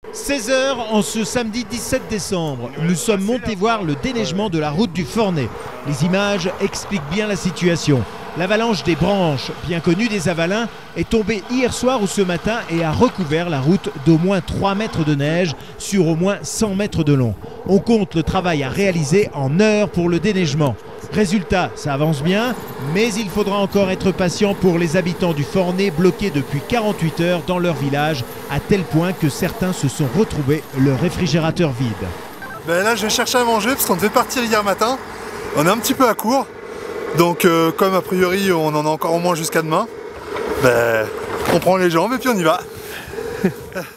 16 h en ce samedi 17 décembre, nous sommes montés voir le déneigement de la route du Fornay. Les images expliquent bien la situation. L'avalanche des branches, bien connue des Avalins, est tombée hier soir ou ce matin et a recouvert la route d'au moins 3 mètres de neige sur au moins 100 mètres de long. On compte le travail à réaliser en heures pour le déneigement. Résultat, ça avance bien, mais il faudra encore être patient pour les habitants du Fornay bloqués depuis 48 heures dans leur village, à tel point que certains se sont retrouvés le réfrigérateur vide. Là, je vais chercher à manger parce qu'on devait partir hier matin. On est un petit peu à court. Donc, comme a priori, on en a encore au moins jusqu'à demain, on prend les jambes et puis on y va.